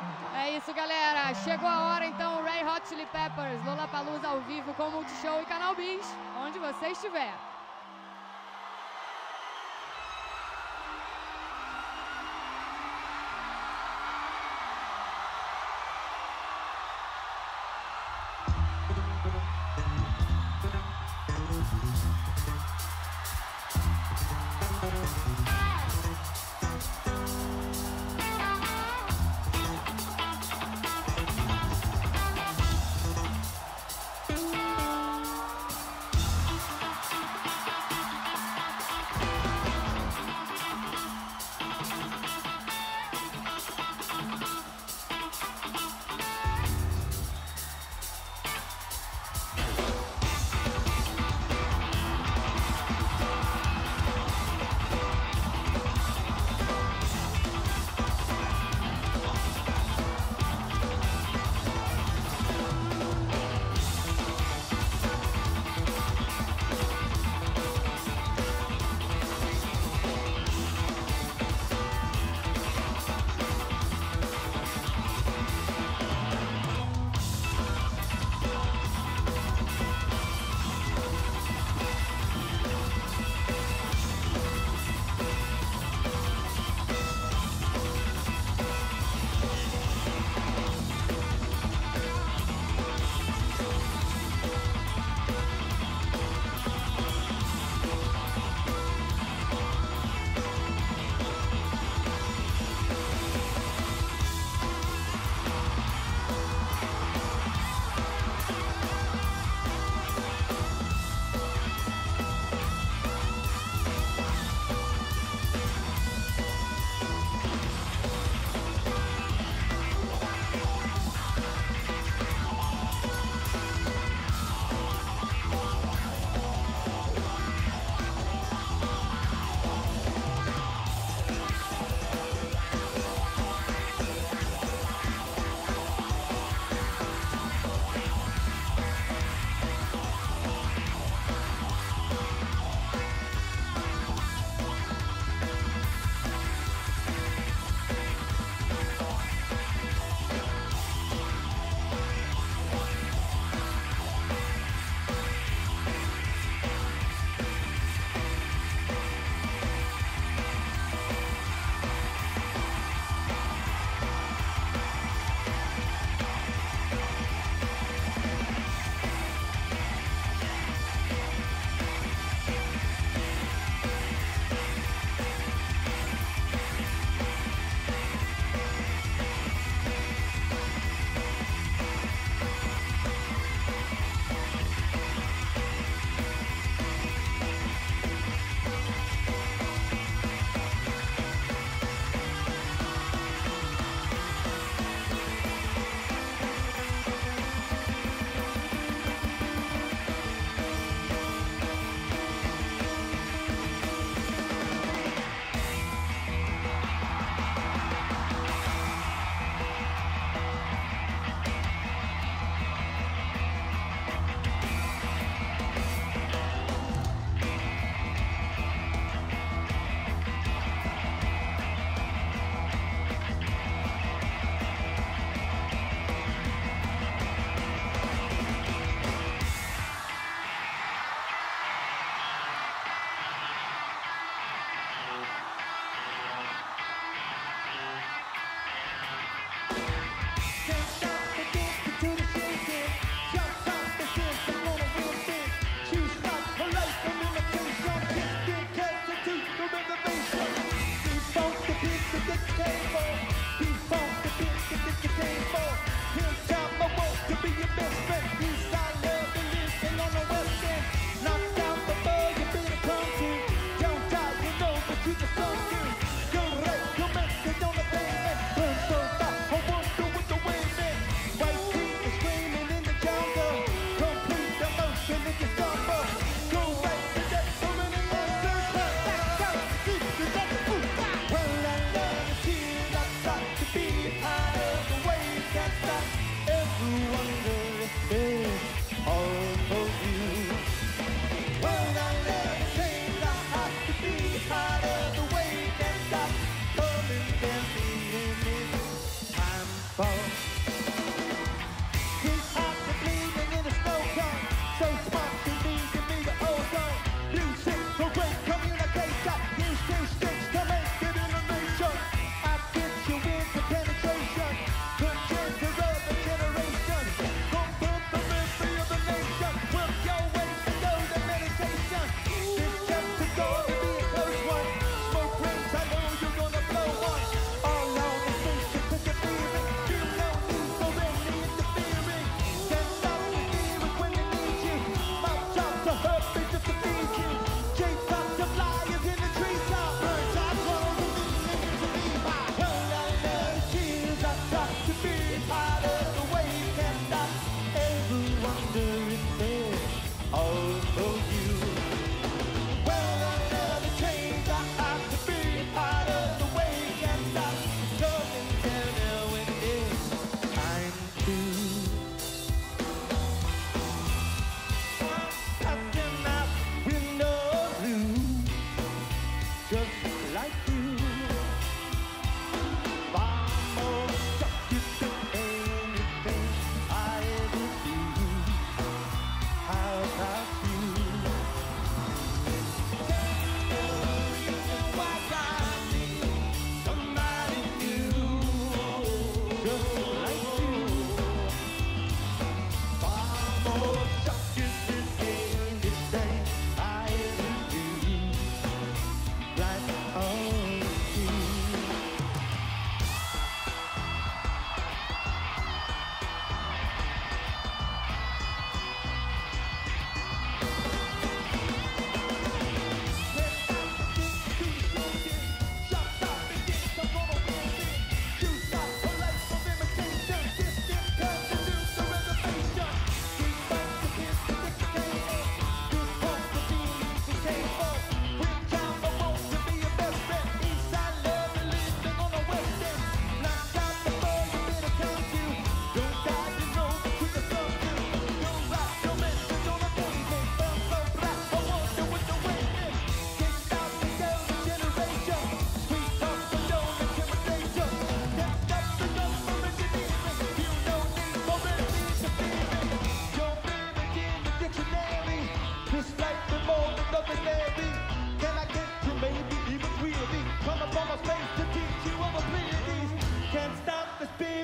É isso, galera. Chegou a hora, então, Red Hot Chili Peppers, Lollapalooza ao vivo com Multishow e Canal Bis, onde você estiver.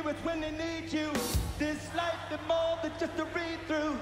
it's when they need you. This life is more than just a read-through.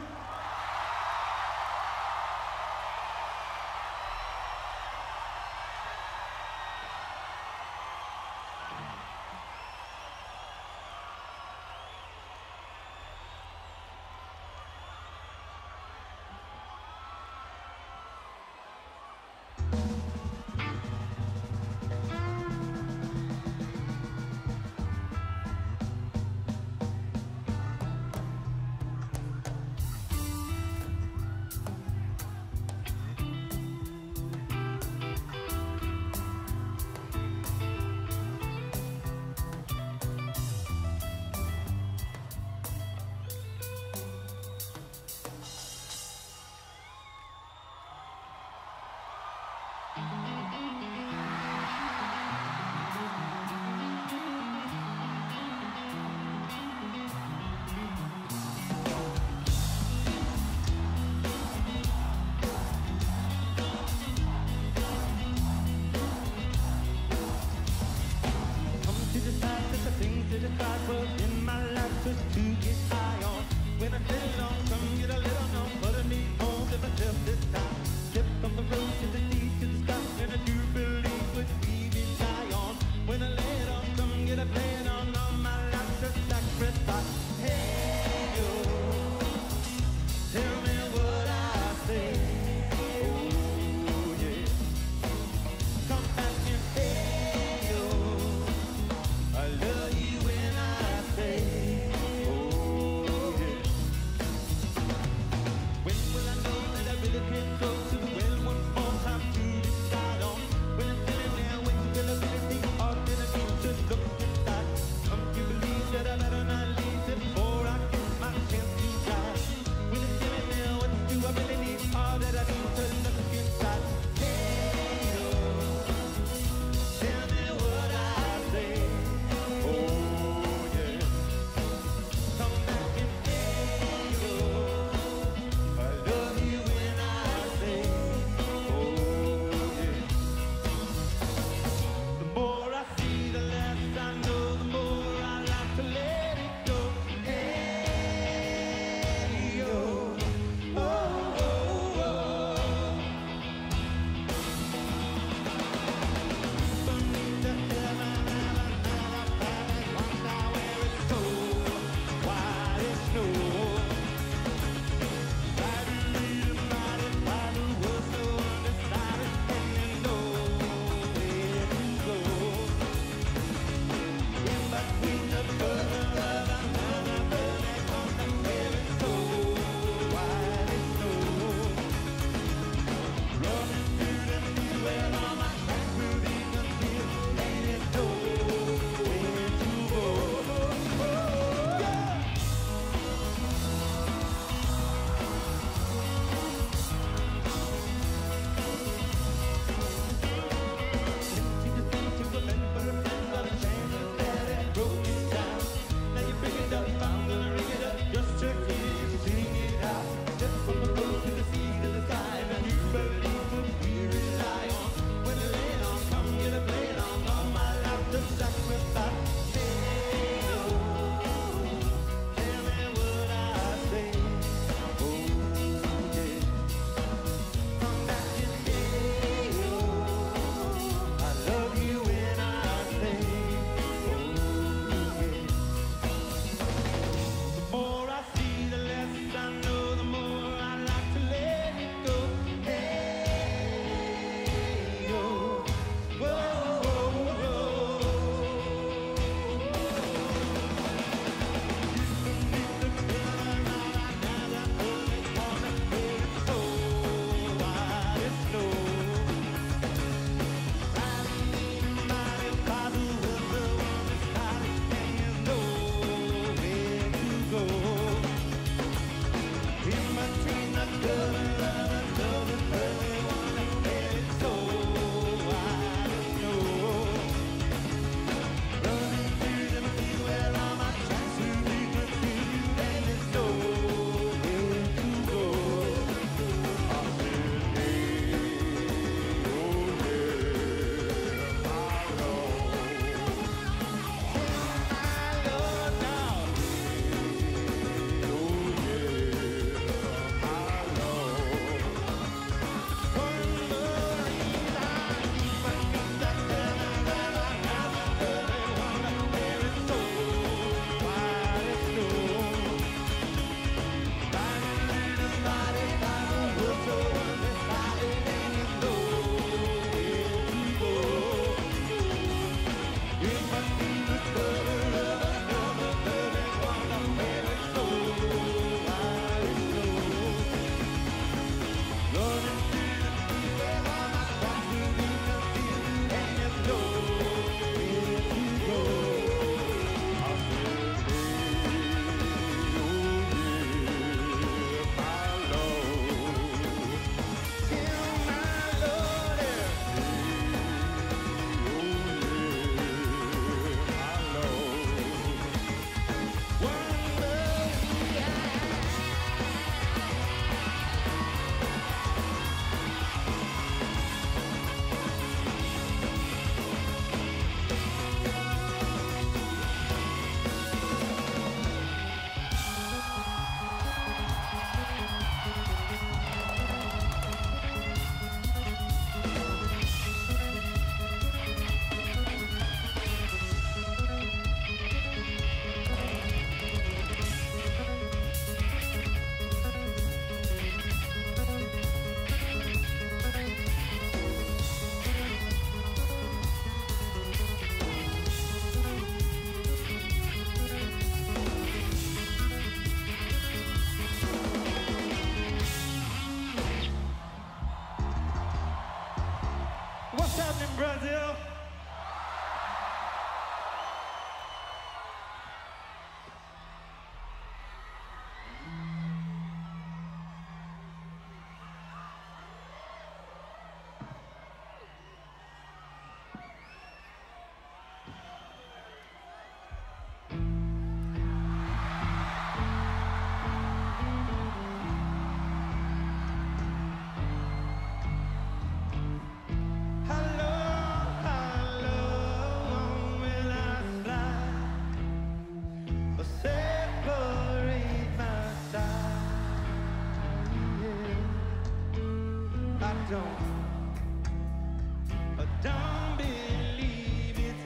don't believe it's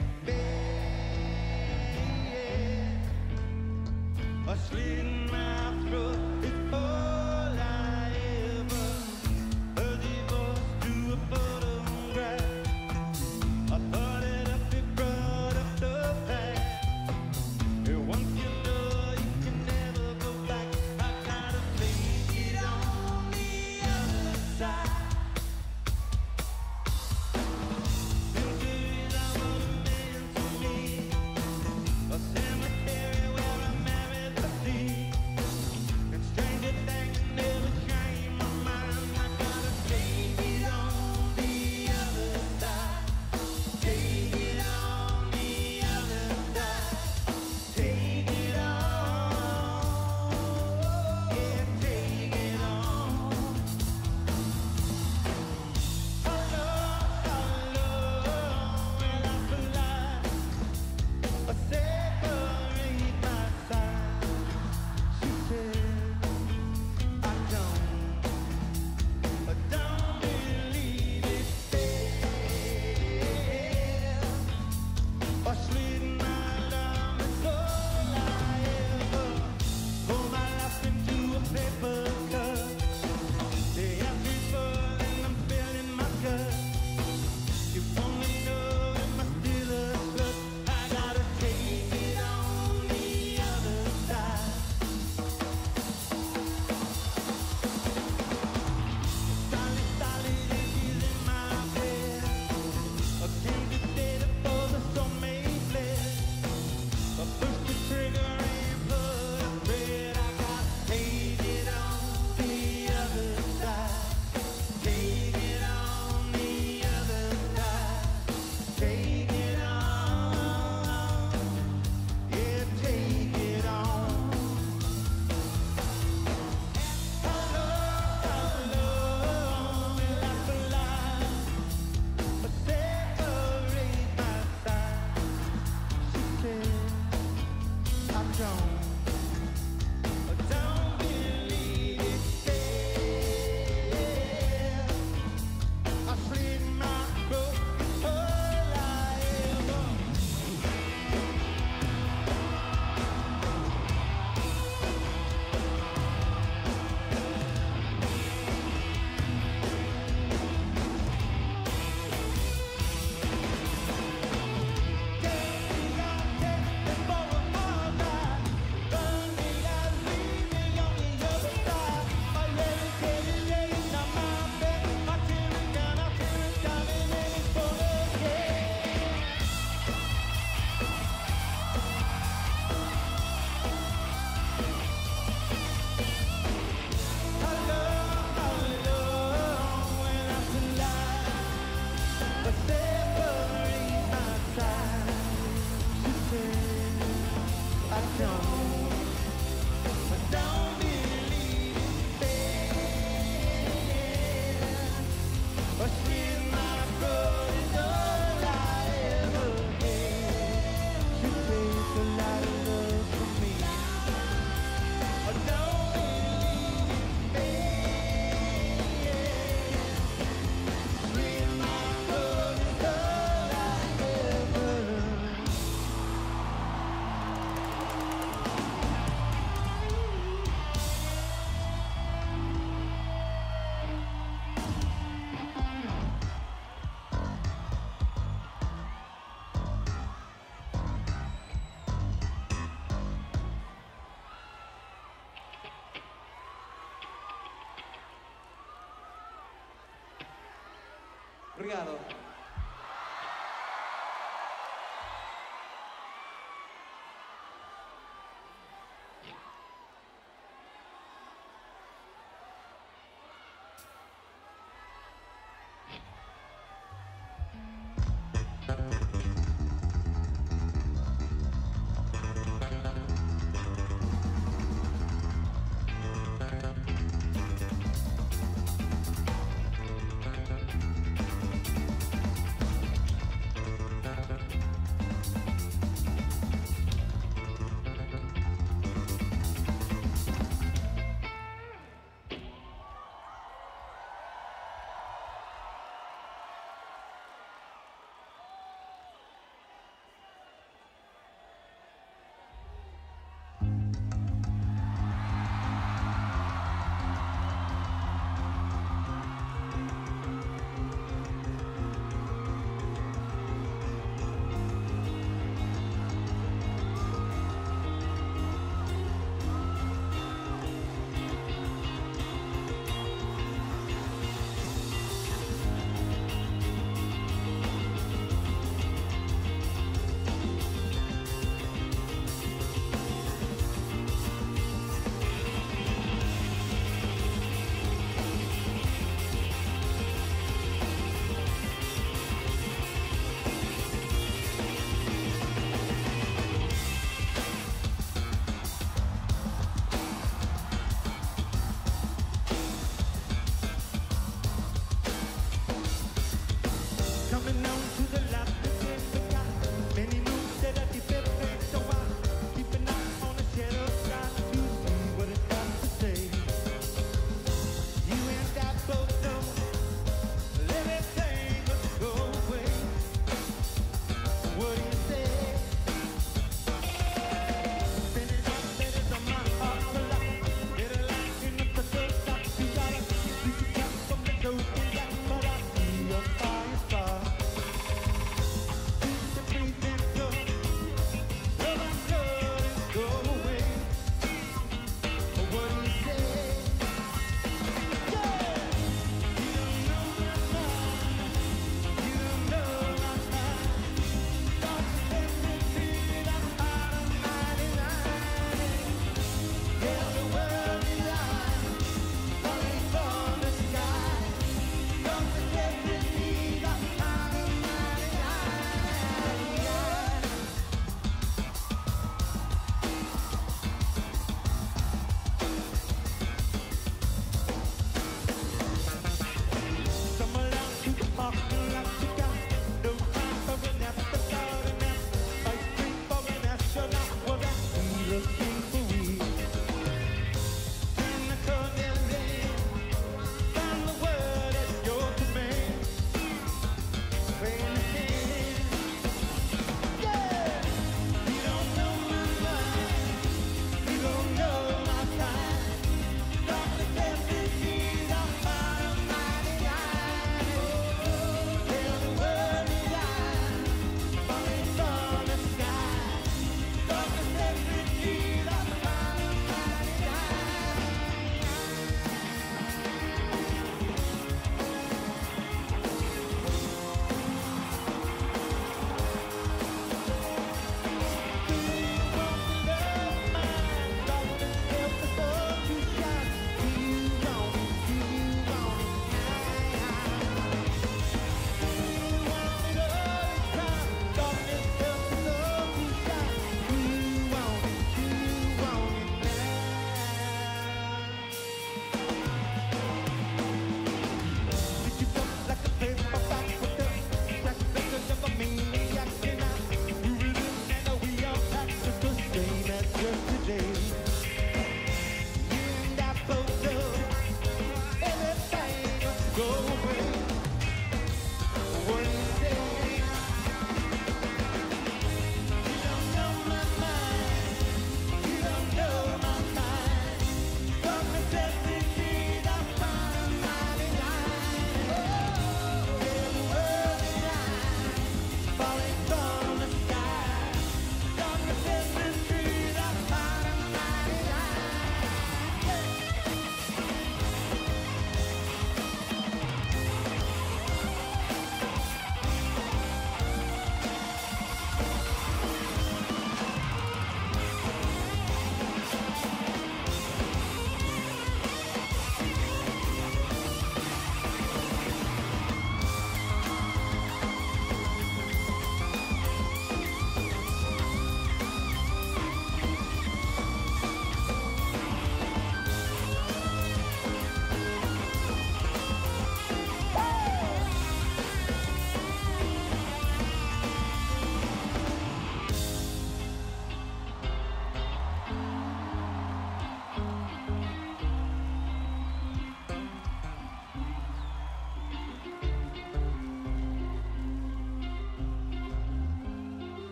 bad. A slit in my throat is all I ever heard. Divorce to a photograph. I thought it up, it brought up the past. And once you know you can never go back, I gotta take it on the other side. Obrigado.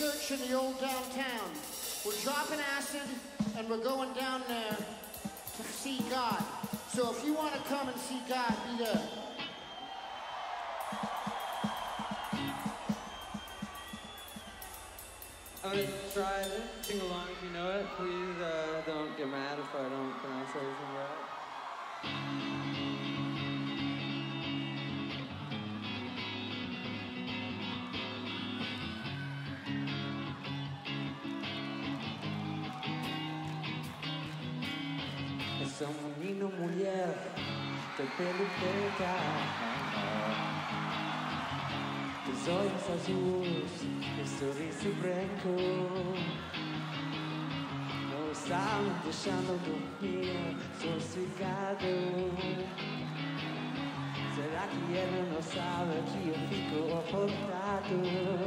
church in the old downtown. We're dropping acid and we're going down there to see God. So if you want to come and see God, be there. I'm gonna try to sing along if you know it. Please don't get mad if I don't pronounce everything right. Essa menina mulher, teu pelo preta, teus olhos azuis, teu sorriso branco, não está me deixando dormir, sossegado. Será que ela não sabe que eu fico acordado,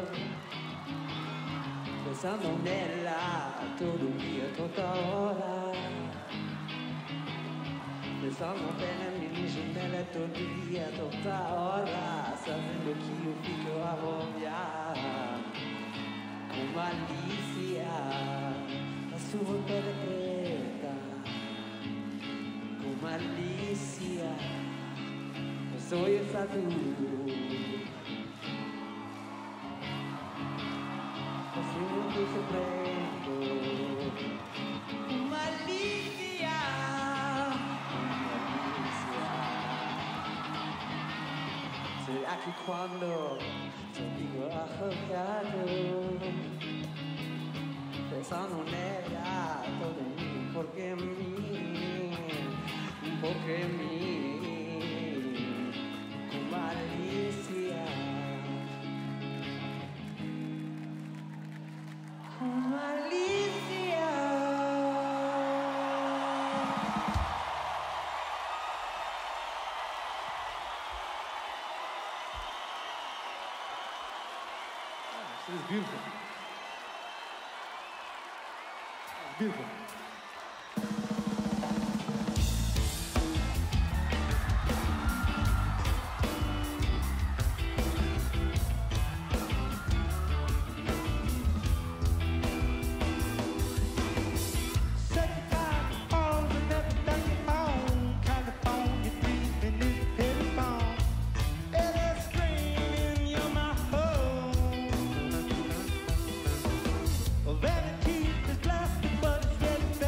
pensando nela todo dia, toda hora? Pensando apenas minha janela todo dia, toda hora, sabendo que eu fico a rodear com malícia a sua pele preta, com malícia os olhos azuis, assim eu surpreendo, com malícia. Será que quando eu digo arrancado, pensando nela, todo em mim, porque com malícia, com malícia. This is beautiful. Beautiful. Vanity is plastic, but it's getting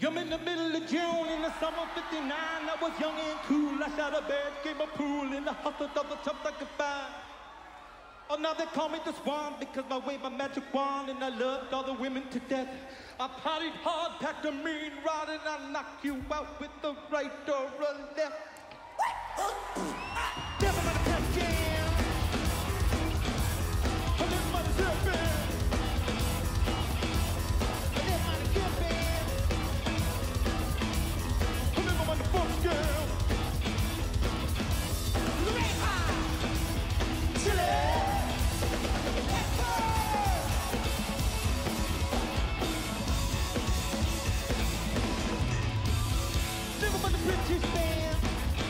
Come in the middle of June in the summer of 59. I was young and cool. I shot a bed, gave a pool in the hustle of the chumps I could find. Oh, now they call me the Swan because I wave a magic wand and I loved all the women to death. I partied hard, packed a mean rod, and I knock you out with the right or a left. Never mind the pep jam. I live by the surfing. I live by the good band. I live on the folks girl. Red hot. Chili. Never mind the British band.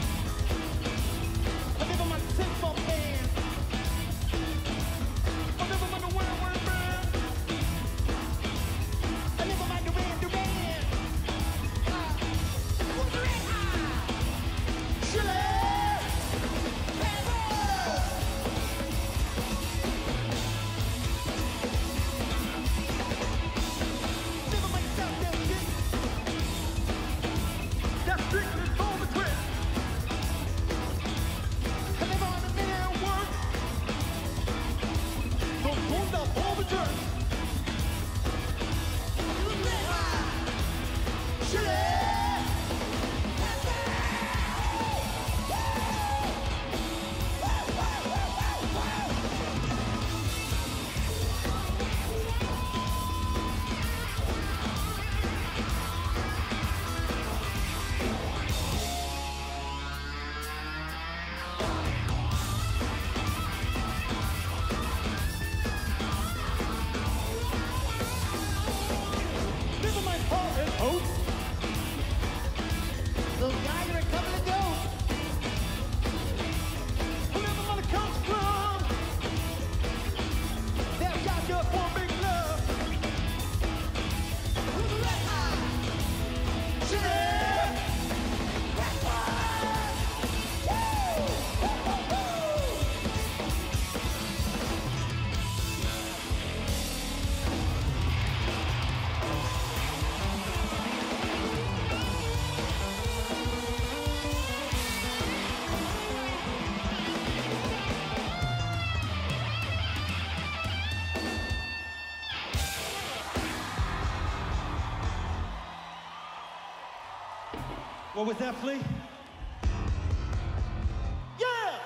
I never mind the simple band. I never mind the Wham band. I never mind the Duran Duran. Red hot. Chili. Never mind the South Delta. That's strictly for the twist. I never on the man work. Don't hold up all the dirt. Red hot. Chili. Never mind heart and hope. Those guys are a couple of ghosts. Never mind the comes from. They've got just one big love. Red hot. Chili. Red hot. Woo! Woo, woo, woo. What was that, Flea? Yeah!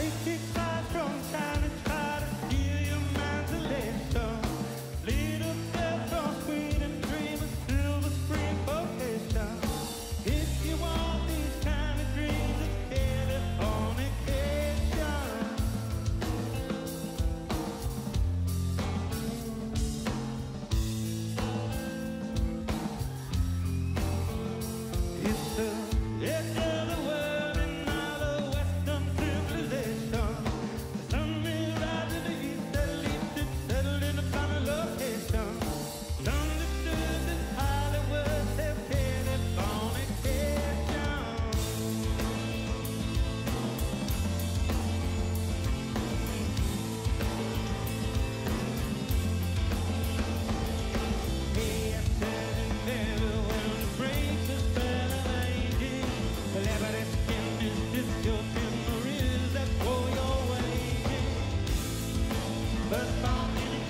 Psychic lies from time to try to steal your mind's elation. Little girl from sweet and dream of silver spring vocation. If you want these kind of dreams, it's Californication. It's the edge of the world and now the Western civilization. The sun will rise in the east, at least it's settled in a final location. Understood that Hollywood has Californication. Hey, I said it never will break the spell of aging. Celebrity skin is just your memories that go your way. But found in the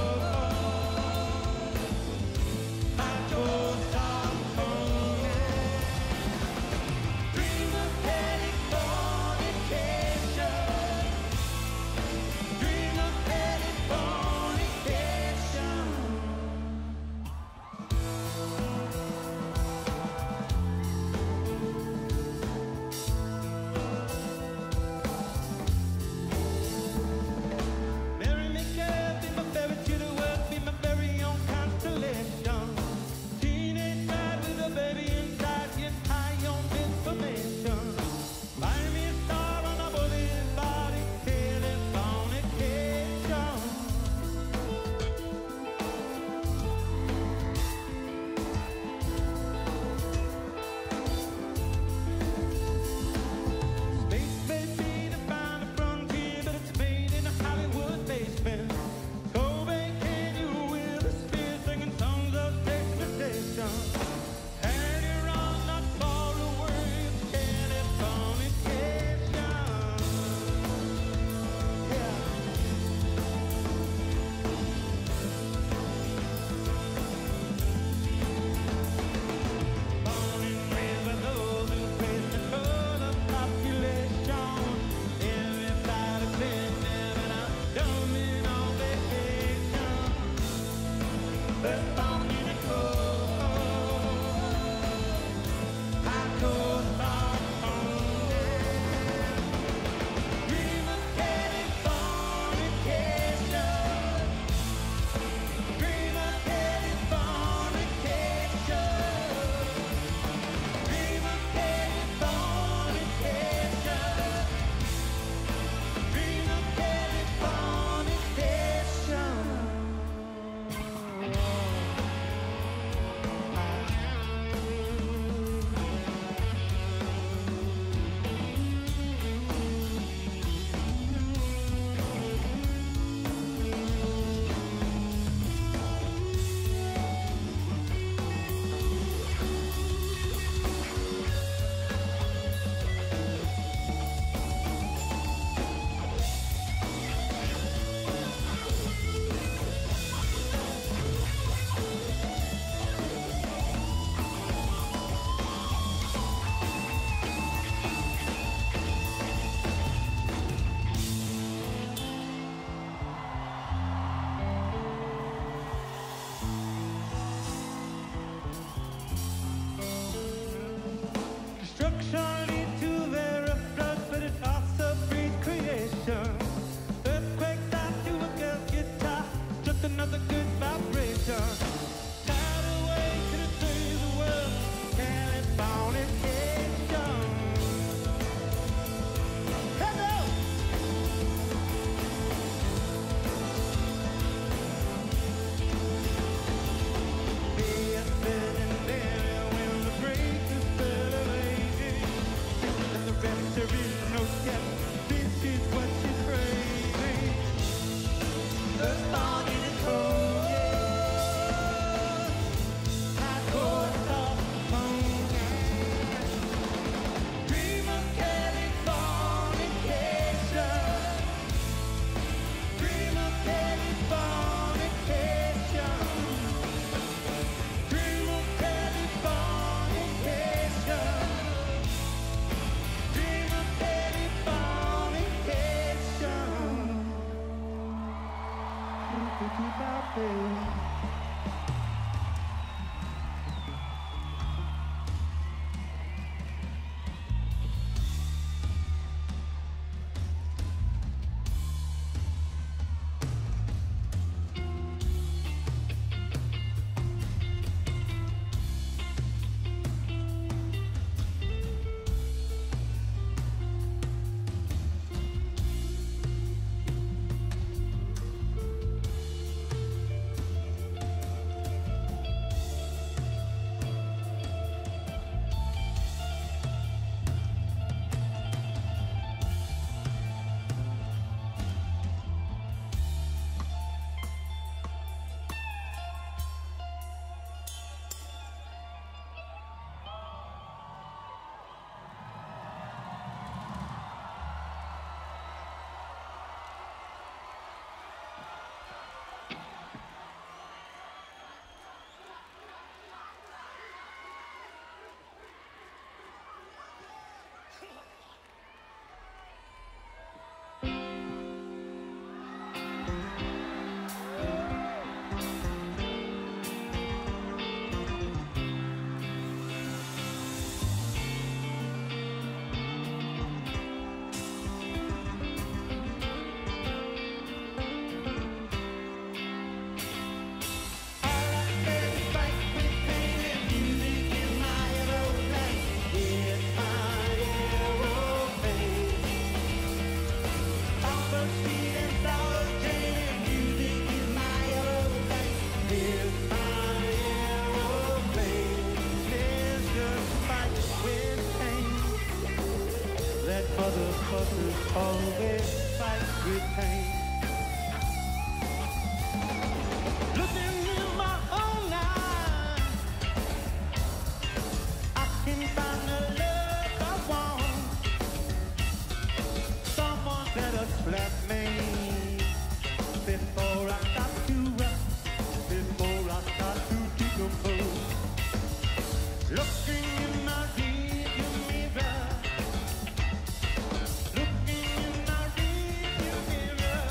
cold, I chose our home. Dream of Californication. Dream of Californication. Mary McCall to keep our faith. Motherfuckers always fight with pain. Looking in my own eyes, I can find the love I want. Someone better slap me before I start to run, before I start to decompose. Looking in my rearview mirror, looking in my rearview mirror.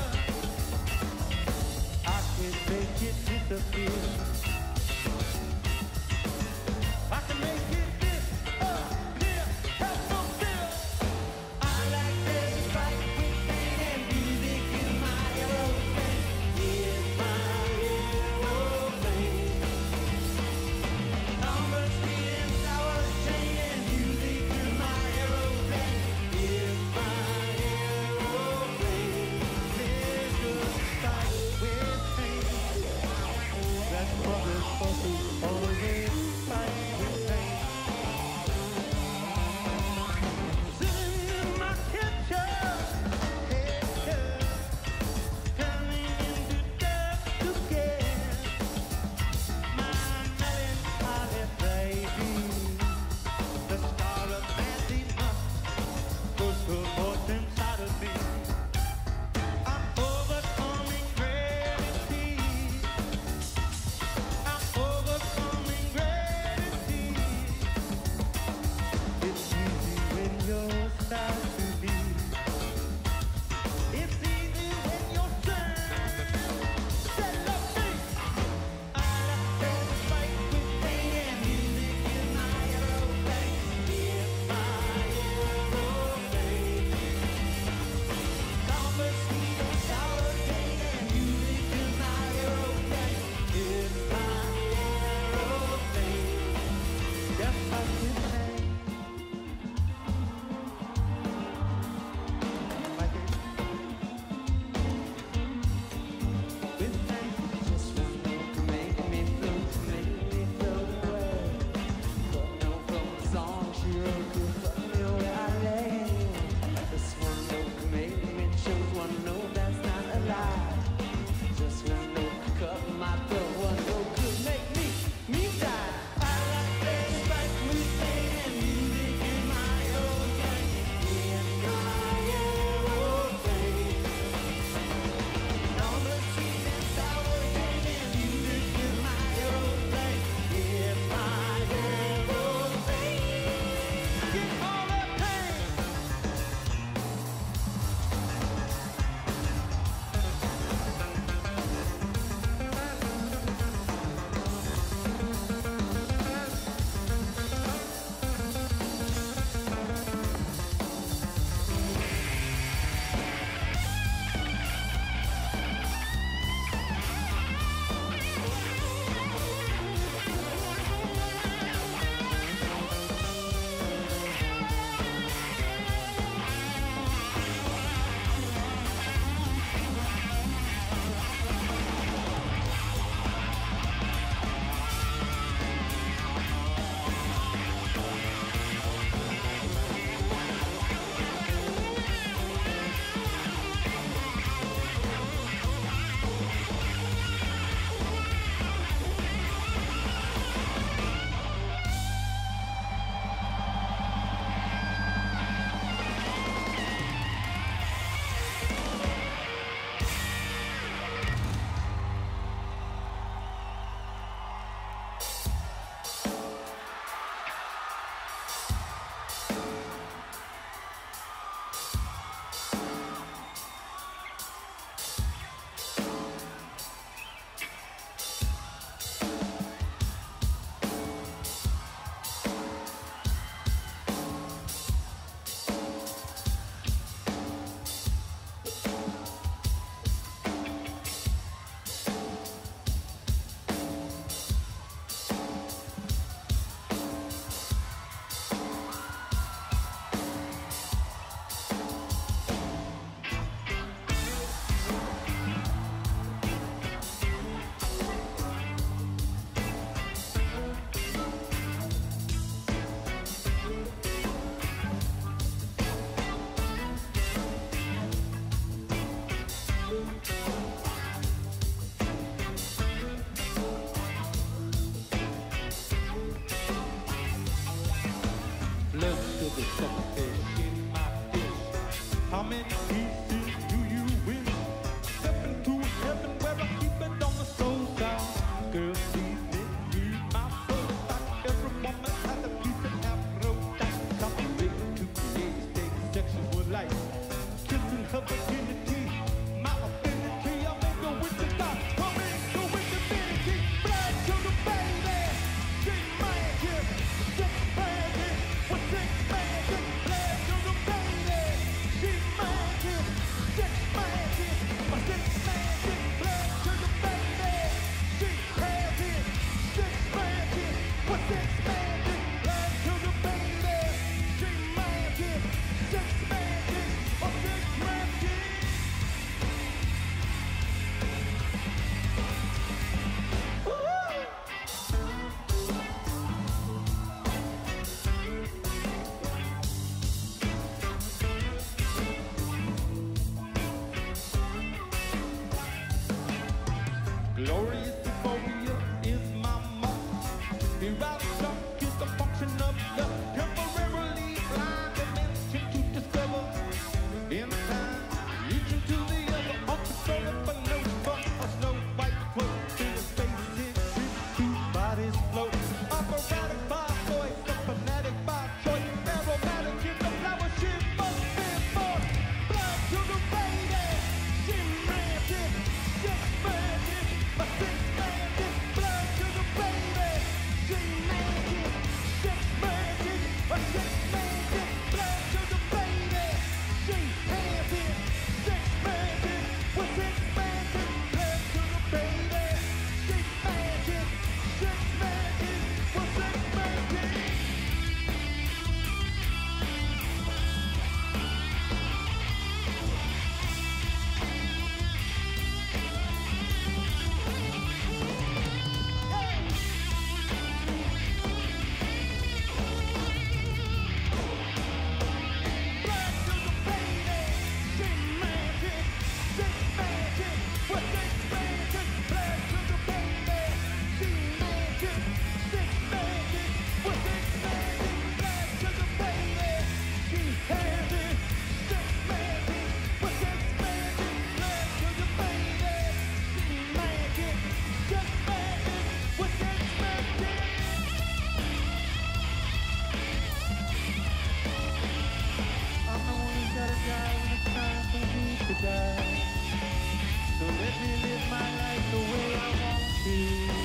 Let me live my life the way I want to.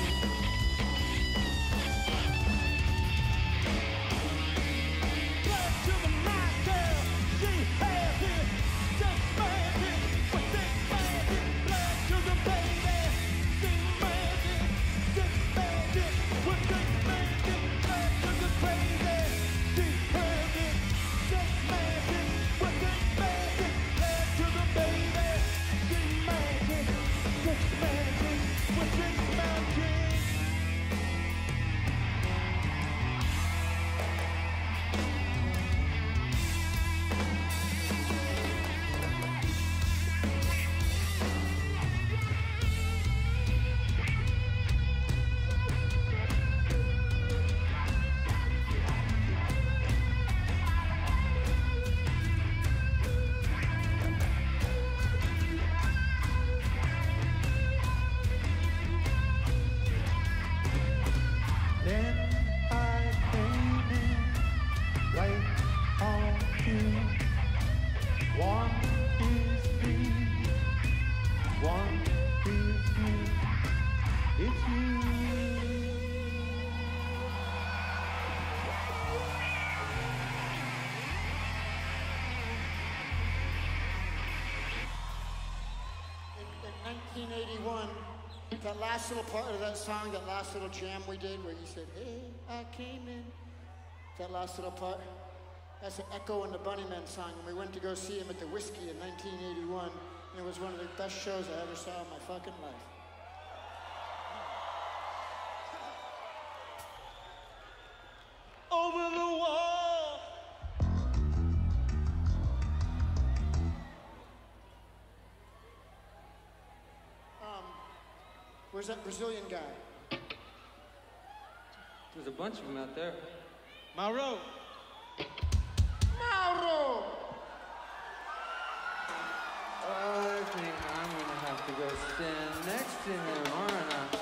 Blood to the night, girl. She has it. Just magic. What's this magic? Blood to the baby. This magic. This magic. What's this magic? Blood to the crazy. She has it. Just magic. What's this magic? Blood to the baby. This magic. This magic. What's this magic? Then I came in right on cue. One is me, one is you. It's you. In 1981, that last little part of that song, that last little jam we did where you said, hey, I came in, that last little part, that's an Echo and the Bunnymen song, and we went to go see him at the Whiskey in 1981, and it was one of the best shows I ever saw in my fucking life. Over the wall. Where's that Brazilian guy? There's a bunch of them out there. Mauro. Mauro! I think I'm gonna have to go stand next to him, aren't I?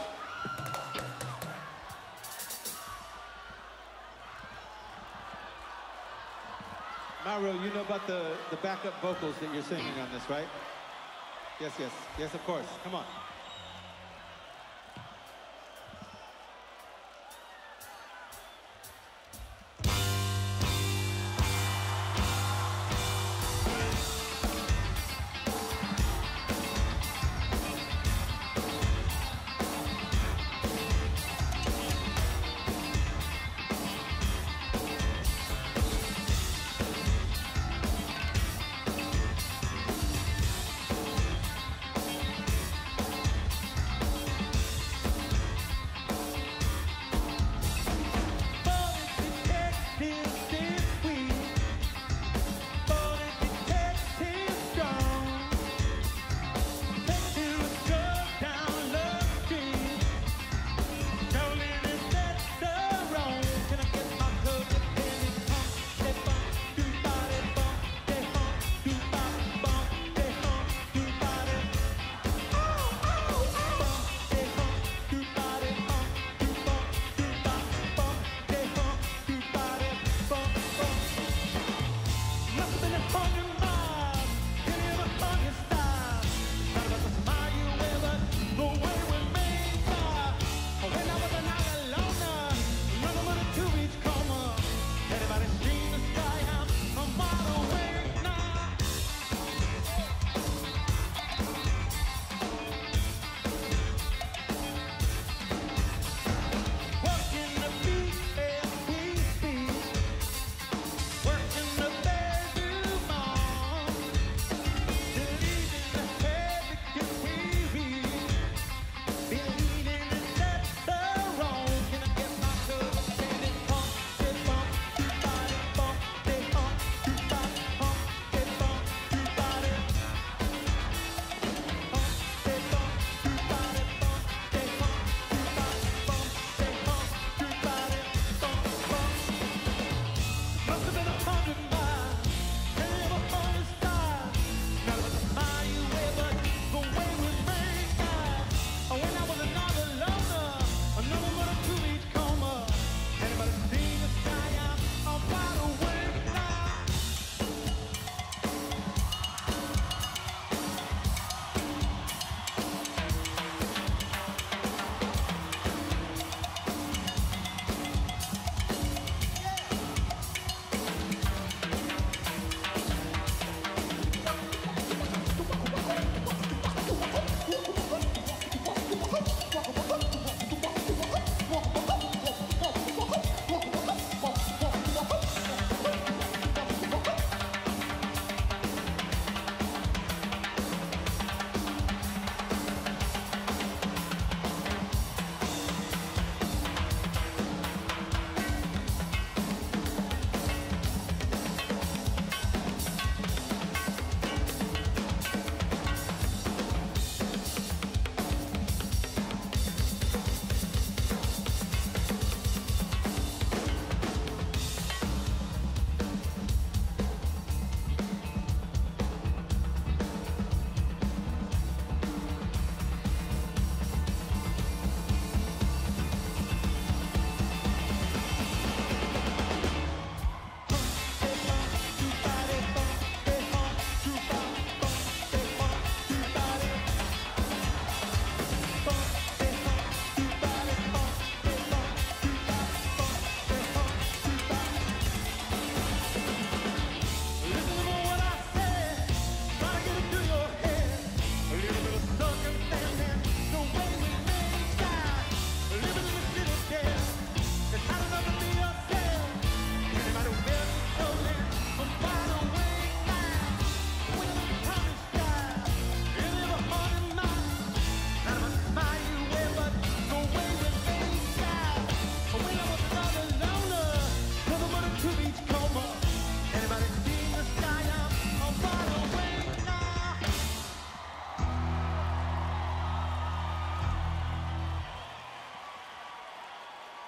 Mauro, you know about the backup vocals that you're singing on this, right? Yes, yes. Yes, of course. Come on.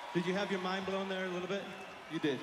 Did you have your mind blown there a little bit? You did.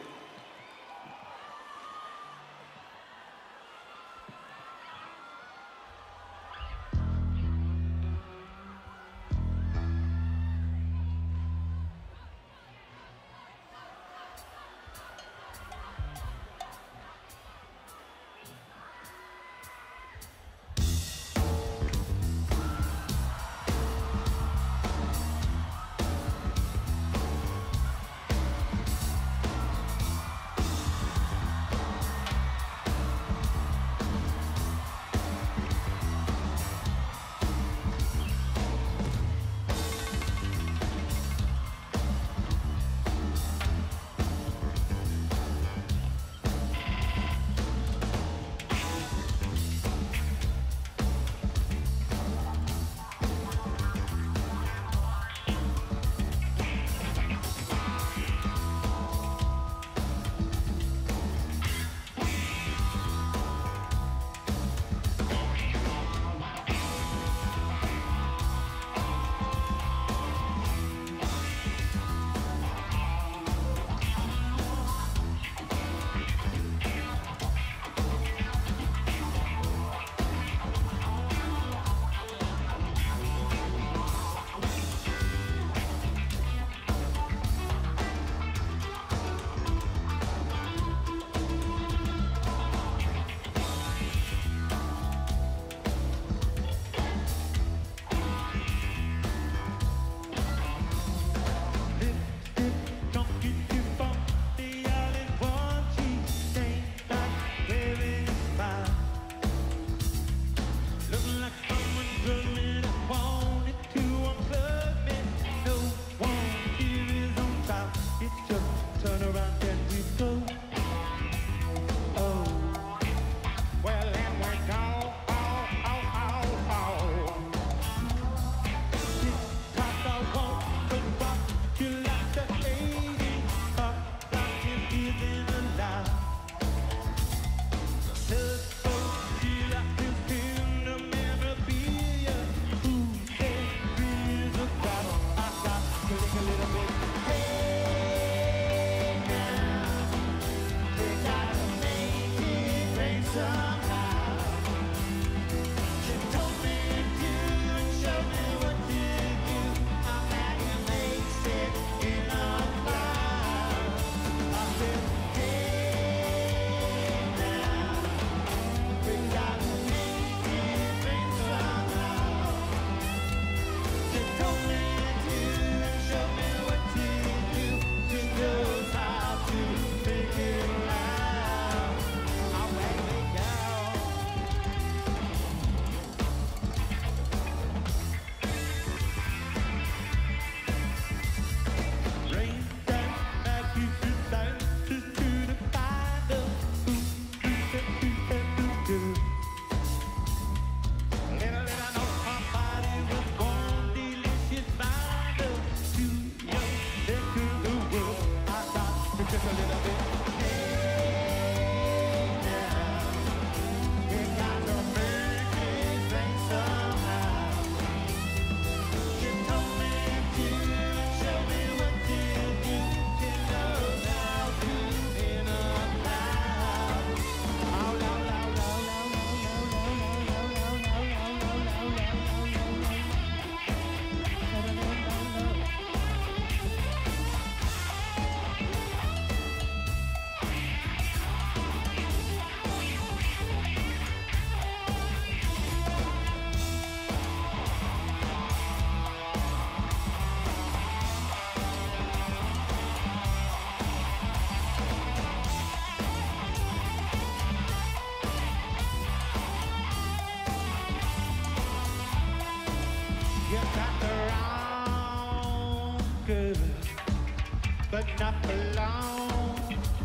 but not for long.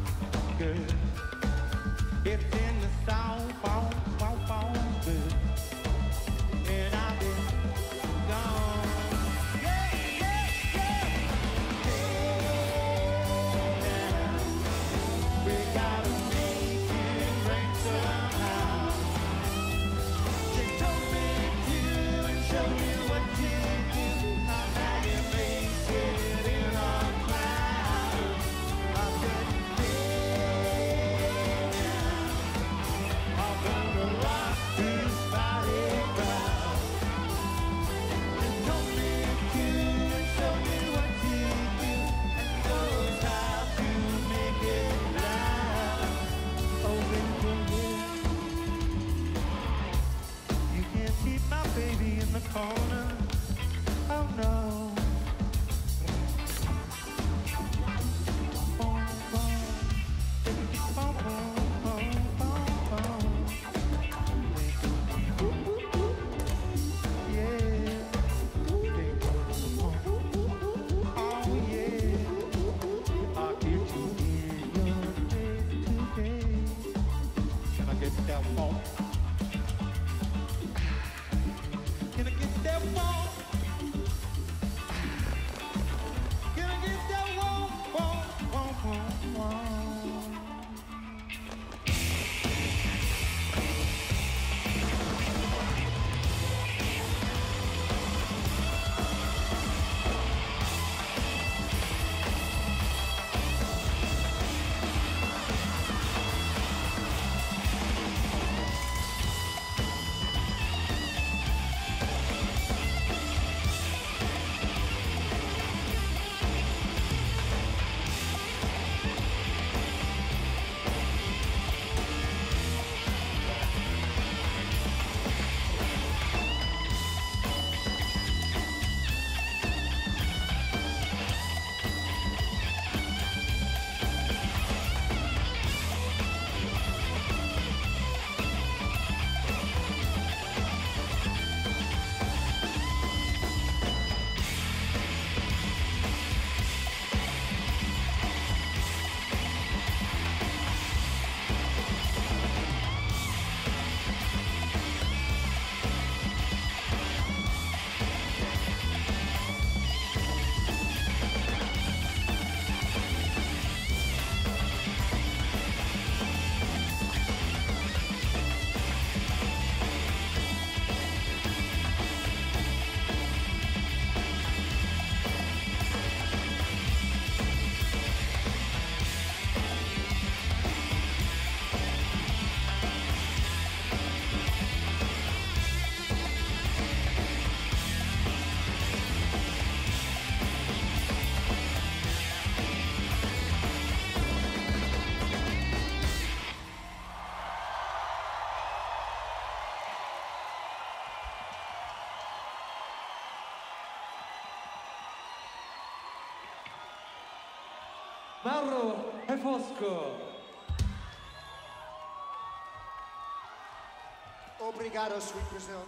Good. It's in the song, good. And I've been gone. Yeah, yeah, yeah. Hey, we gotta make it rain somehow. She told me to and showed me what to do. How you make it in a cloud. corner. Oh no. Boom, boom. Boom, boom, boom, boom, boom. Yeah. Oh yeah. I'll get you in your face today. Can I get that phone? Can I get that phone? Can I get that phone? Mauro e Fosco. Obrigado, sweet Brazil.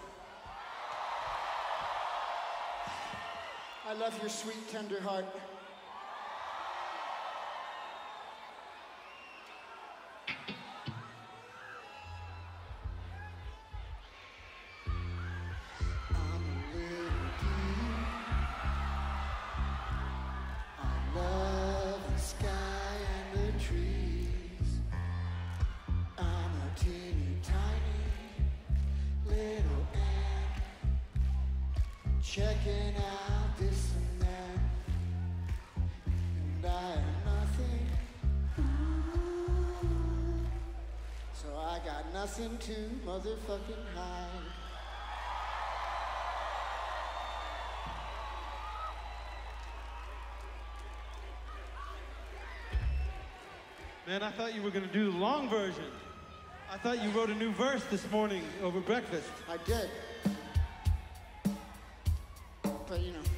I love your sweet, tender heart. I'm a little deep. I love the sky and the trees. I'm a teeny tiny little ant, checking out this and that, and I am nothing. So I got nothing to motherfucking hide. Man, I thought you were going to do the long version. I thought you wrote a new verse this morning over breakfast. I did. But you know.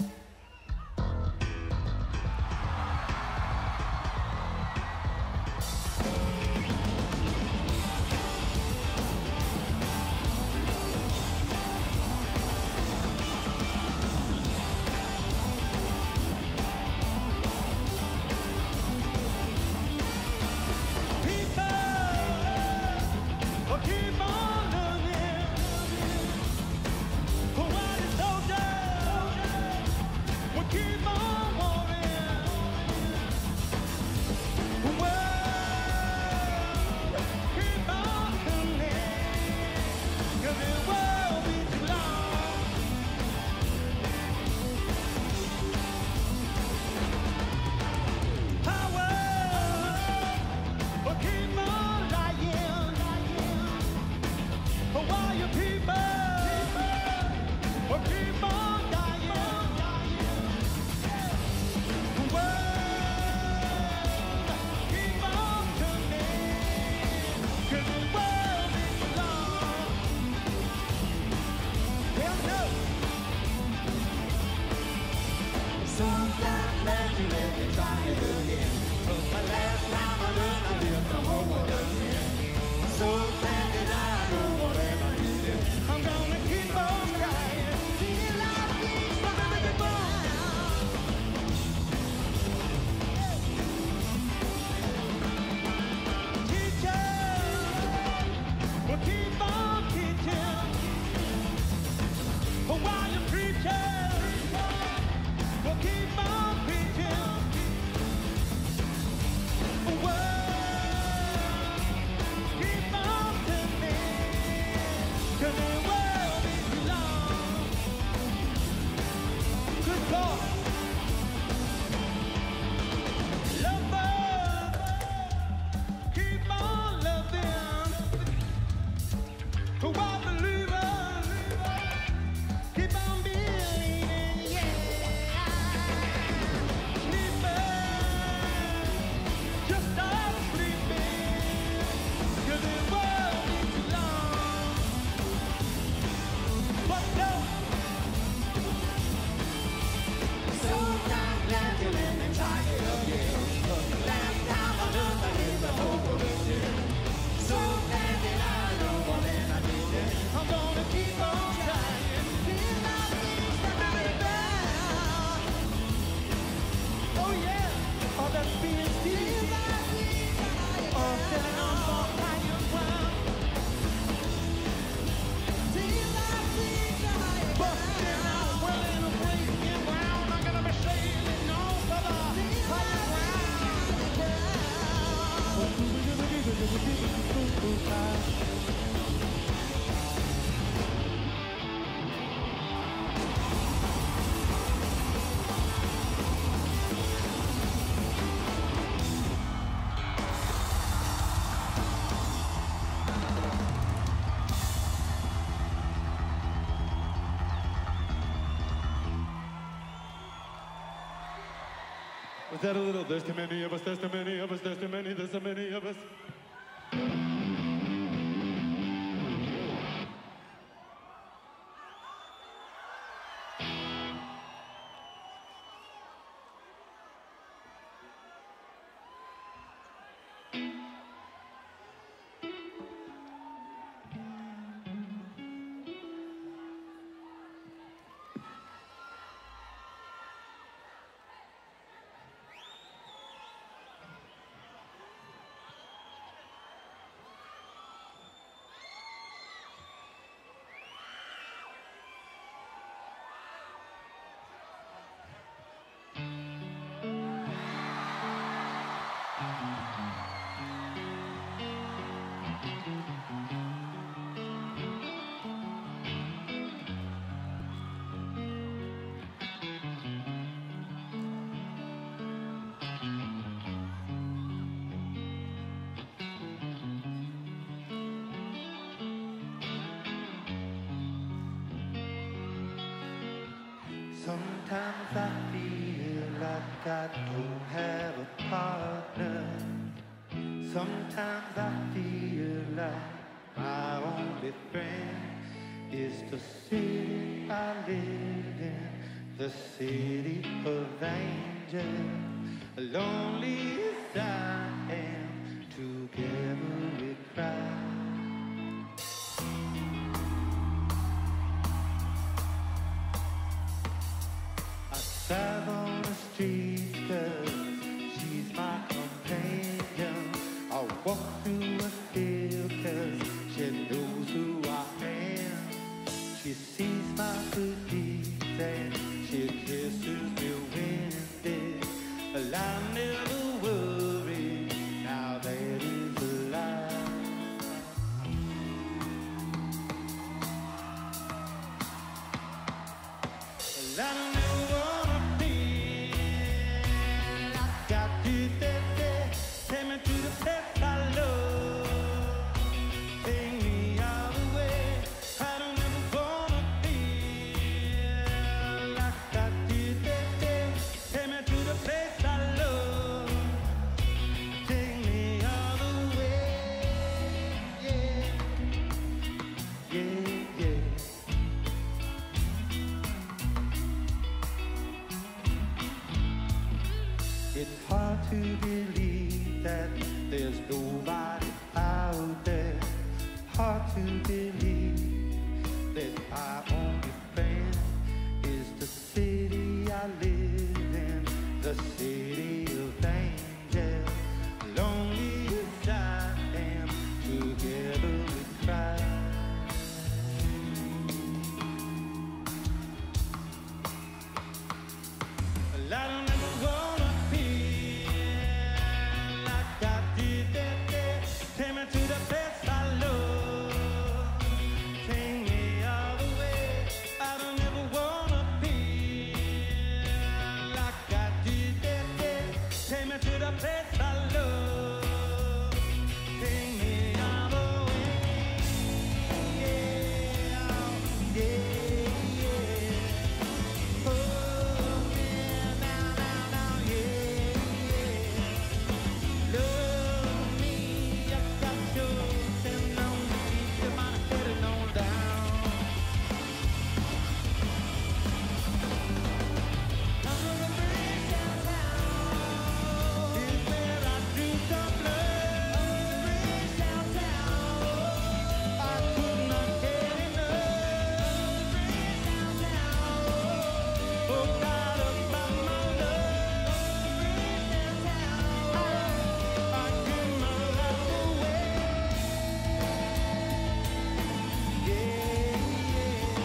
Keep on loving. For what is so last time I learned I lived the whole world again. So glad that I know more than I did. I'm gonna keep on trying till I reach my goal. Teacher, we'll keep on teaching. While you're preaching, we'll keep on preaching. Word, keep on turning, 'cause the world is too long. Good God. Lovers, keep on loving. While believers, keep on believing, yeah. Sleepers, just stop sleeping, 'cause this world is too long. But no. So I'm glad you let me try it again. Last time I learned I lived the whole world again. So glad that I know more than I did. I'm gonna keep on trying till I reach the higher ground. Oh yeah, all that's being seen. Oh, standing on the higher ground. Busting out, well in a breaking ground. I'm gonna be sailing on for the higher ground. Was that a little, there's too many of us, there's too many of us, there's too many, there's so many of us. Sometimes I feel like I don't have a partner. Sometimes I feel like my only friend is the city I live in, the city of angels. Lonely as I am, together we cry. Drive on the street 'cause she's my companion. I walk through a field 'cause she knows who I am. She sees my good deeds and she kisses me when I never worry, now that is a lie. I don't ever wanna feel I got you there, take me to the place I love, take me all the way. I don't ever wanna feel I got you there, take me to the place I love, take me all the way. Yeah, yeah, yeah. It's hard to believe that there's nobody out there. Hard to believe that my only friend is the city I live in, the city of angels. Lonely as I am, together we cry. I don't ever wanna feel like I did that day. Take me to the place I love. Take me all the way. I don't ever wanna feel like I did that day. Take me to the place I love. Take me all the way. Yeah, yeah, yeah. Oh, yeah, now, yeah, yeah. Love me, I got yours, and on me, keep your mind headed on down. Under the bridge downtown is where I drew some blood. Under the bridge downtown, I could not get enough. Under the bridge downtown, oh God, about my love. Under the bridge downtown, I give my life away. Yeah, yeah.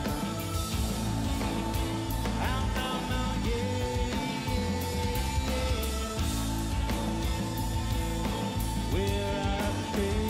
Out now, yeah, yeah. Where I stay.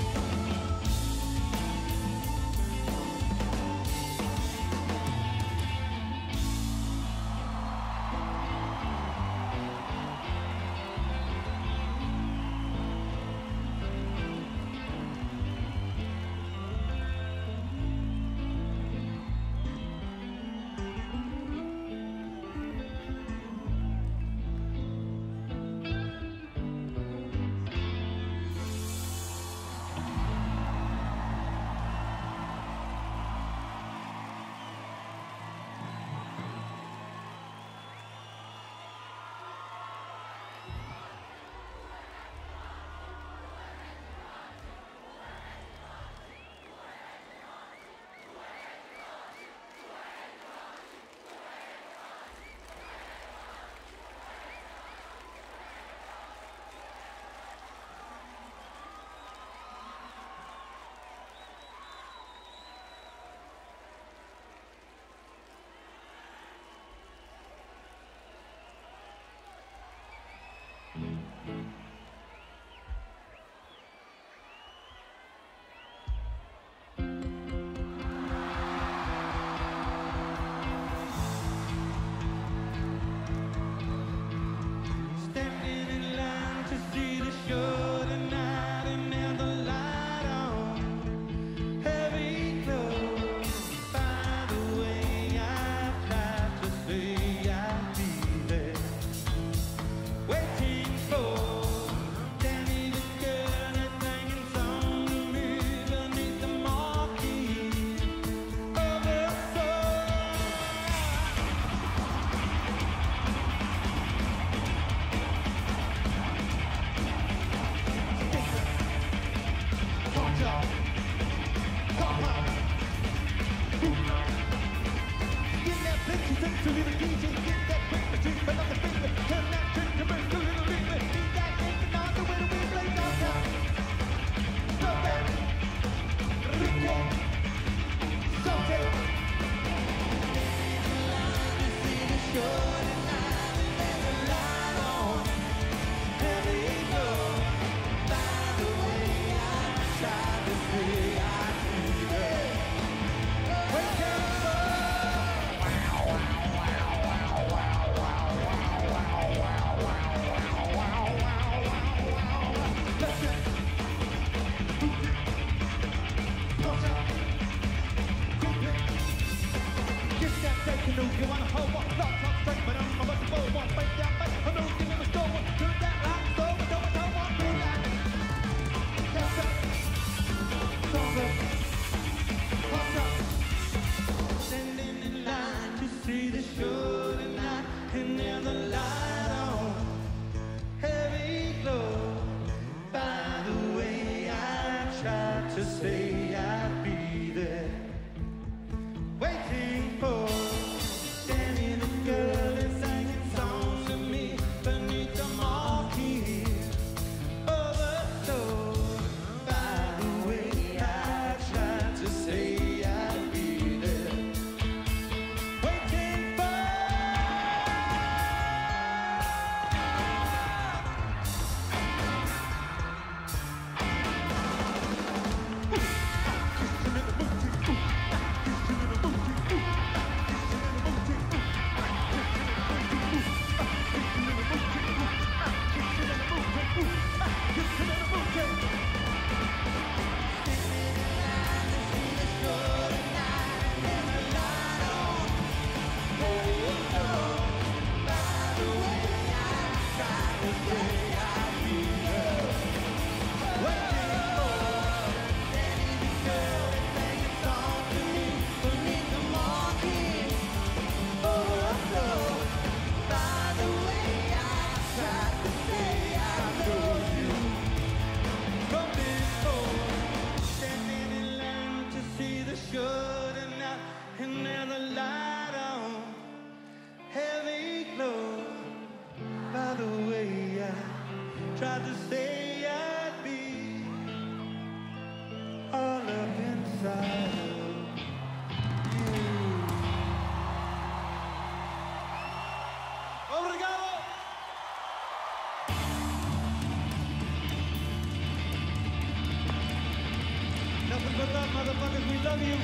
Standing in line to see the show tonight, and there's the light on, heavy clothes. By the way, I tried to say I'd be there, waiting for Danny the girl that's singing song to me beneath the marquee of the soul. Get that bitch, you take to little DJ, get that quick, but you fell off the finger. Turn that trick to make a little bit, but need that thinking on the way to we play downtown. So bad, Ricky, so bad. See the show tonight, there's a light on, heavy glow. By the way, I tried to say I'd be there. Waiting for you wanna hold one, lock, talk straight, but I'm about to go one, break down, but I'm looking in the store, turn that light, so I don't want to that. Yes, sir. So good. What's up? Standing in line to see the show tonight, and there's a light on, heavy glow. Love you.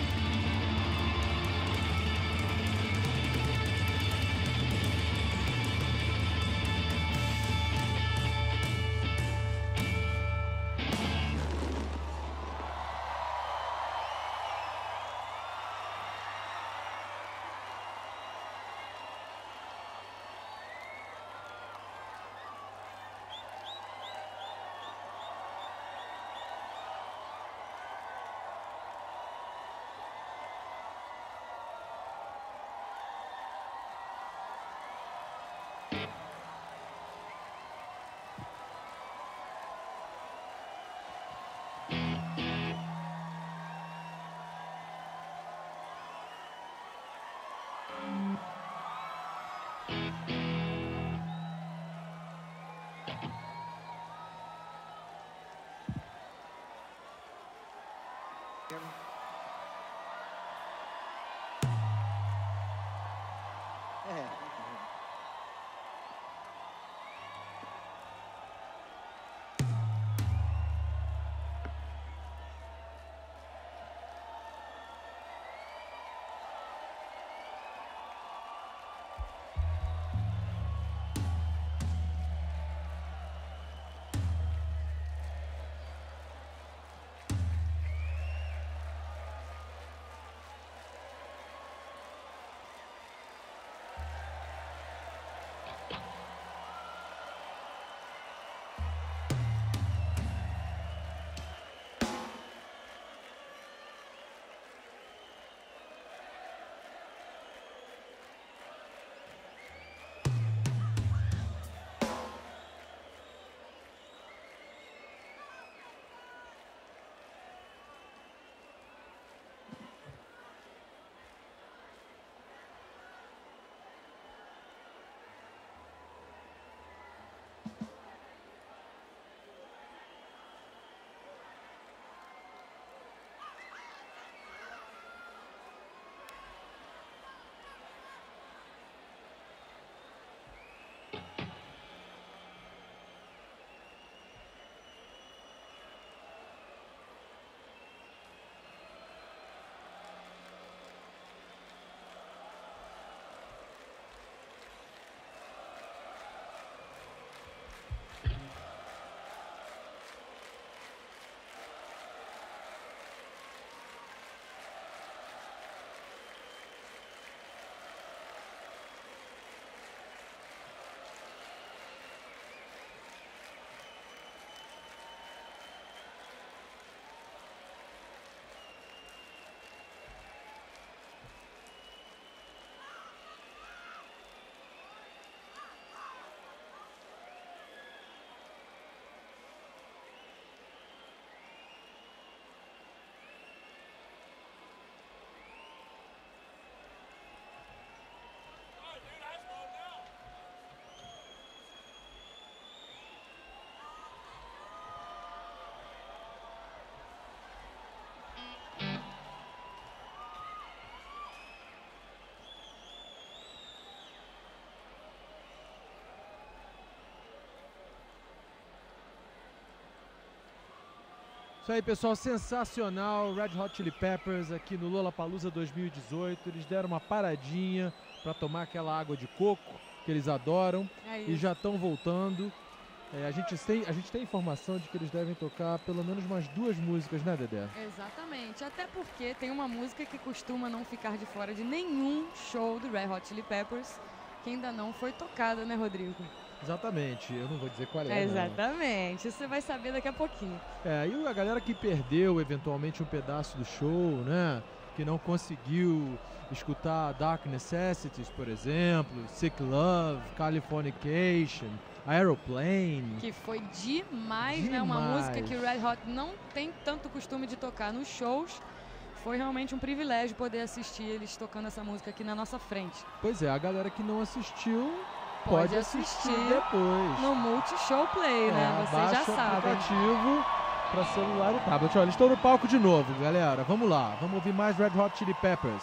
Isso aí, pessoal, sensacional. Red Hot Chili Peppers aqui no Lollapalooza 2018. Eles deram uma paradinha para tomar aquela água de coco que eles adoram e já estão voltando. A gente tem informação de que eles devem tocar pelo menos umas 2 músicas, né, Dedé? Exatamente, até porque tem uma música que costuma não ficar de fora de nenhum show do Red Hot Chili Peppers, que ainda não foi tocada, né, Rodrigo? Exatamente, eu não vou dizer qual é. Exatamente, isso você vai saber daqui a pouquinho. E a galera que perdeu eventualmente um pedaço do show, né? Que não conseguiu escutar Dark Necessities, por exemplo, Sick Love, Californication, Aeroplane. Que foi demais, né? Uma música que o Red Hot não tem tanto costume de tocar nos shows. Foi realmente um privilégio poder assistir eles tocando essa música aqui na nossa frente. Pois é, a galera que não assistiu pode assistir depois. No Multishow Play, né? Vocês já sabem. Aplicativo para celular e tablet. Olha, eles estão no palco de novo, galera. Vamos lá, vamos ouvir mais Red Hot Chili Peppers.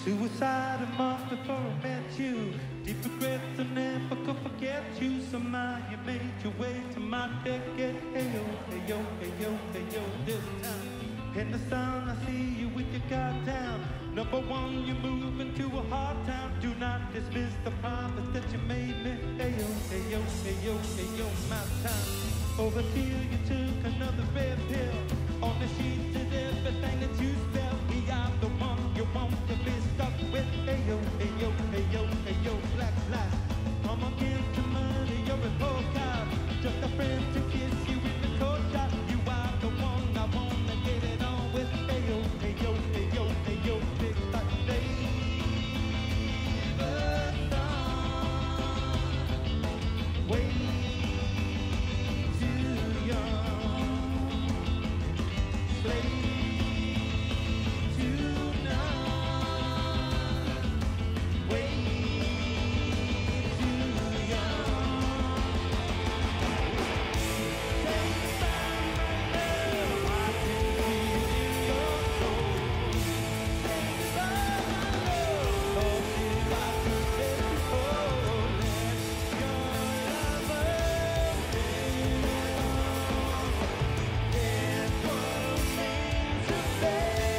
Suicide a month before I met you. Deep regrets I never could forget you. Somehow you made your way to my decade. Hey yo, hey yo, hey yo, hey yo, this time. In the sun I see you with your guard down. Number one, you're moving to a hard town. Do not dismiss the promise that you made me. Hey yo, hey yo, hey yo, hey yo, my time. Over here you took another red pill. On the sheets is everything that you spell. We are the one you want to be stuck with. Hey yo, hey yo, hey yo, hey yo, black, black. Come against the money, you're a report card. Just a friend to kiss you in the courtyard. You are the one I wanna get it on with. Hey yo, hey yo, hey yo, hey yo, big fat way too young. Play tonight. Way too young. Take back my love, I can feel it in your soul. Take back my love, all till I could let you go. Let your lover That's what I'm meant to say.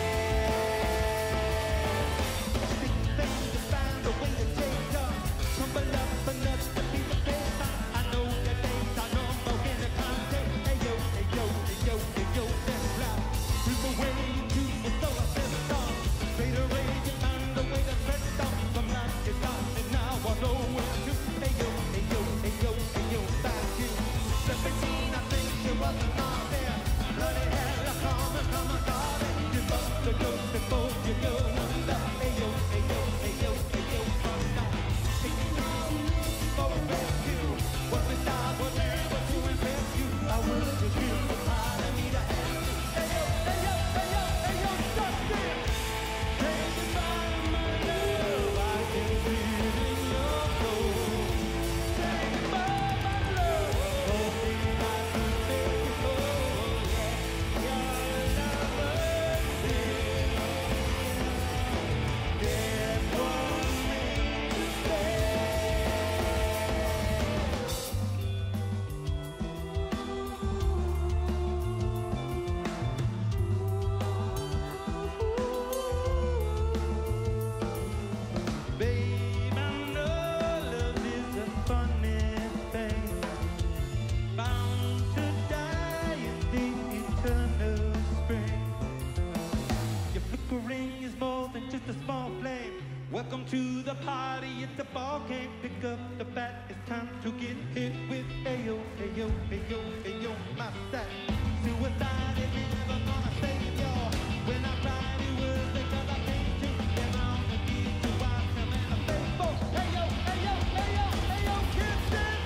Stick things to find a way to take off. Tumble up enough to be the best. I know the days are number when the contact. Hey yo, hey yo, hey yo, hey yo, that's right. Through the way to the soul of this song. Straight away you found a way to set off. Some nights you got and now I know where to. Hey yo, hey yo, hey yo, hey yo, thank you. 17, I think she wasn't on there. Bloody hell, I come and darling. Give up the ghost before you go under. Hey yo, hey yo, hey yo, hey yo, under. Take you for a rescue. What if I was able to impress you? I would just give a part of me to ask you. Hey yo, hey yo, hey yo, hey yo, stop this. Take it back, my love. I can feel it in your soul. Take it back, my love. Hoping I can make you go. Your lover said, that's what I'm meant to say. Babe, I know love is a funny thing, bound to die in the eternal spring. Your flickering is more than just a small flame. Welcome to the party, it's a ball game. Pick up the bat, it's time to get hit with ayo, ayo, ayo, ayo, my side. Suicide is never gonna save y'all. When I write it words, because I can't take them on the key to watch them and I'm faithful. Ayo, ayo, ayo, ayo, Kirsten.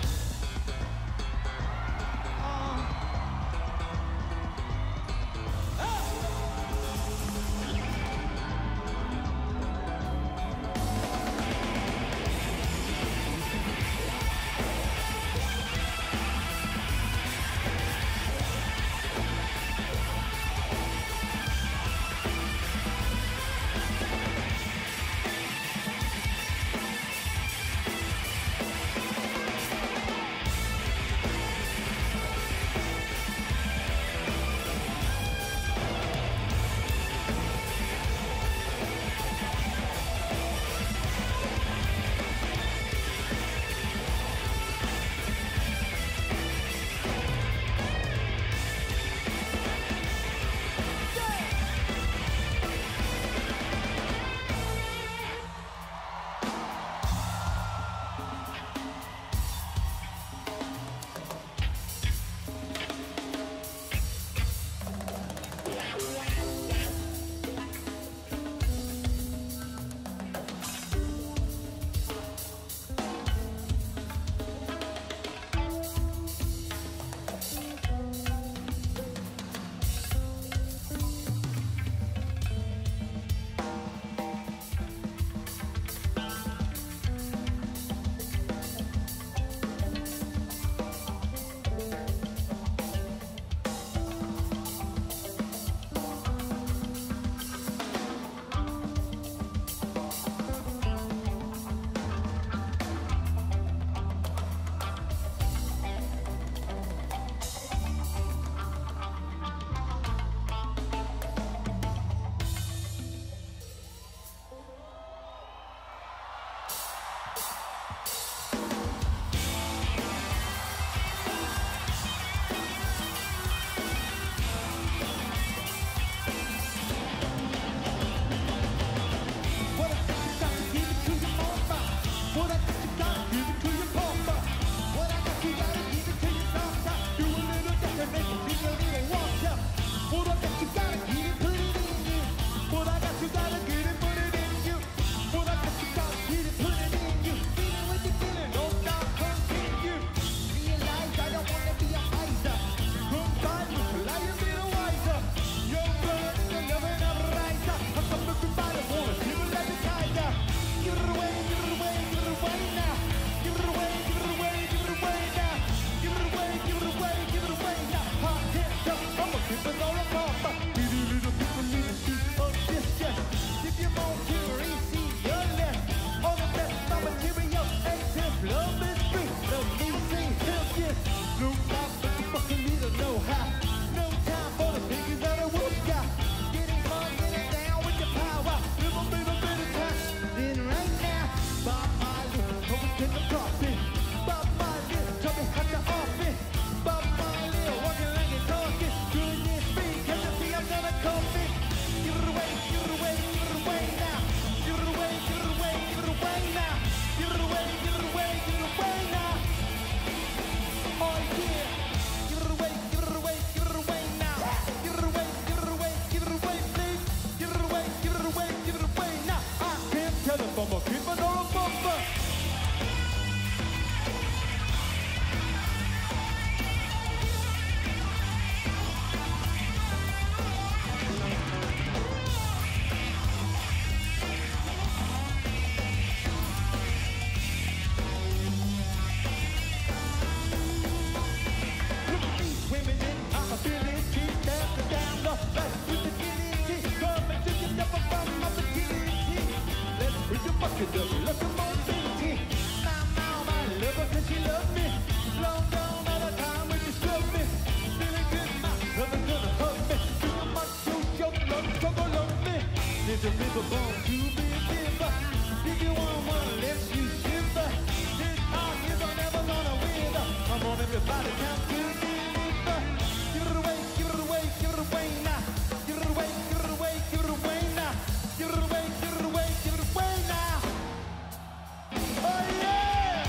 Look at the locomobility. Now, my lover says she loves me. Long gone all the time when she struck me. Feeling good, my lover's gonna hug me. Too much to your love, struggle love me. There's a river born to be a giver. If you want one, let you shiver. This heart is never gonna wither. Come on, everybody, count to deliver. Give it away, give it away, give it away now. Give it away, give it away, give it away now. Give it away, give it away, give it away now. Oh yeah!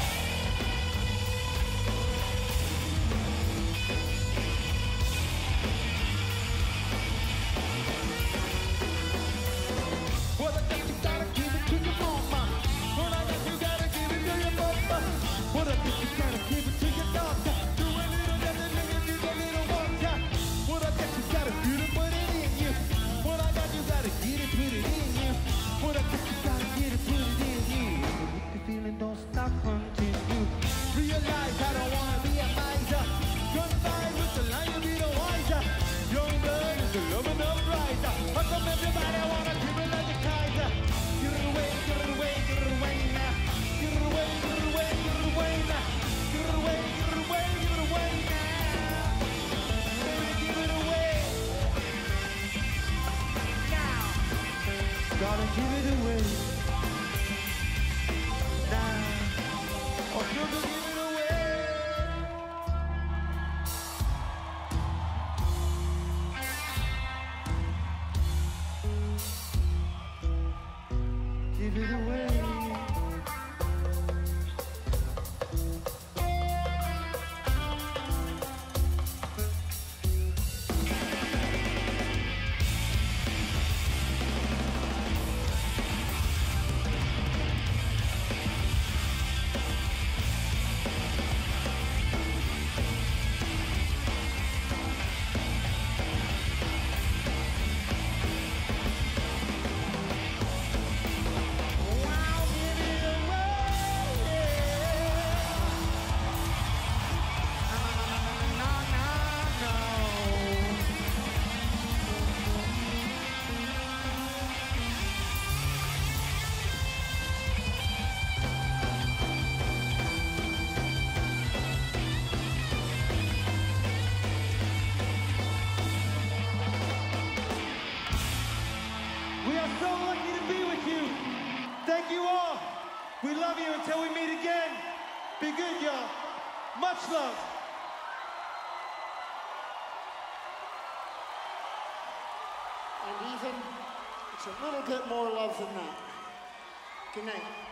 Well, I guess you gotta give it to your mama. Well, I guess you gotta give it to your papa. Well, I guess you gotta give it to your doctor. Do a little nothing, nigga, do a little water. Well, I guess you gotta get it, put it in you. Well, I guess you gotta get it, put it in you. Well, I guess you gotta get it, put it in you. If the feeling don't stop until you realize I don't wanna be a miser. Confide with the lion, be the wiser. Young blood is the loving of riser. How come everybody wanna keep it like a Kaiser? Give it away, give it away, give it away now. Give it away, give it away, give it away now. Give it away, give it away, give it away now. Baby, give it away now. Darling, give it away now. Oh, sugar, give it away. Give it away. Wow, give it away. No, no, no. We are so lucky to be with you. Thank you all. We love you until we meet again. Be good, y'all. Much love. And even, it's a little bit more love than that. Good night.